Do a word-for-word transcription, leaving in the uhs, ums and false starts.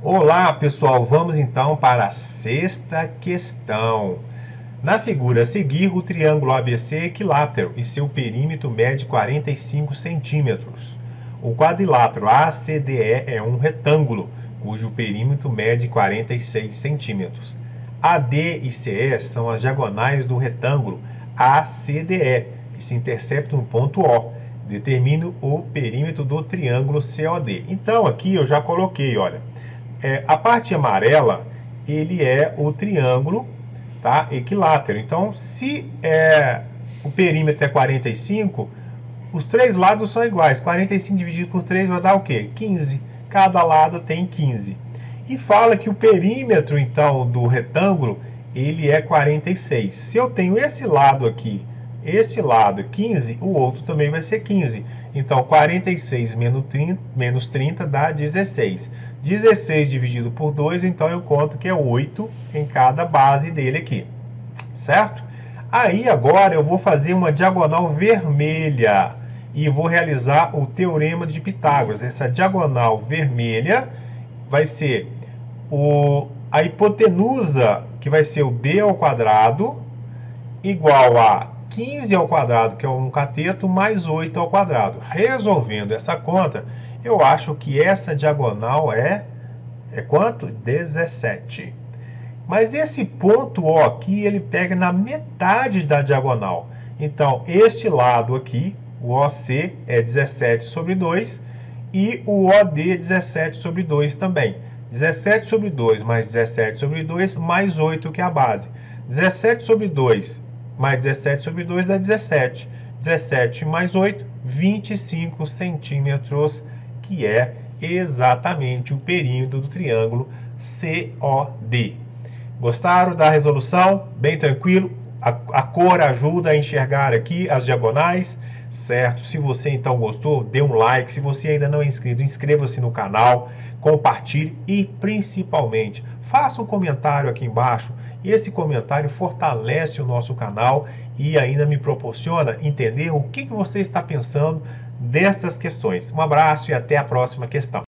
Olá, pessoal, vamos então para a sexta questão. Na figura a seguir, o triângulo A B C é equilátero e seu perímetro mede quarenta e cinco centímetros. O quadrilátero A C D E é um retângulo, cujo perímetro mede quarenta e seis centímetros. A D e C E são as diagonais do retângulo A C D E, que se interceptam no ponto O. Determine o perímetro do triângulo C O D. Então, aqui eu já coloquei, olha, é, a parte amarela, ele é o triângulo, tá, equilátero. Então, se é, o perímetro é quarenta e cinco, os três lados são iguais. quarenta e cinco dividido por três vai dar o quê? quinze. Cada lado tem quinze. E fala que o perímetro, então, do retângulo, ele é quarenta e seis. Se eu tenho esse lado aqui, este lado quinze, o outro também vai ser quinze. Então, quarenta e seis menos trinta dá dezesseis. dezesseis dividido por dois, então eu conto que é oito em cada base dele aqui. Certo? Aí, agora, eu vou fazer uma diagonal vermelha e vou realizar o teorema de Pitágoras. Essa diagonal vermelha vai ser o, a hipotenusa, que vai ser o d ao quadrado, igual a quinze ao quadrado, que é um cateto, mais oito ao quadrado. Resolvendo essa conta, eu acho que essa diagonal é, é quanto? dezessete. Mas esse ponto O aqui, ele pega na metade da diagonal. Então, este lado aqui, o O C, é dezessete sobre dois, e o O D é dezessete sobre dois também. dezessete sobre dois mais dezessete sobre dois, mais oito, que é a base. dezessete sobre dois mais dezessete sobre dois dá dezessete. dezessete mais oito, vinte e cinco centímetros, que é exatamente o perímetro do triângulo C O D. Gostaram da resolução? Bem tranquilo? A, a cor ajuda a enxergar aqui as diagonais, certo? Se você então gostou, dê um like. Se você ainda não é inscrito, inscreva-se no canal, compartilhe e, principalmente, faça um comentário aqui embaixo. Esse comentário fortalece o nosso canal e ainda me proporciona entender o que você está pensando dessas questões. Um abraço e até a próxima questão.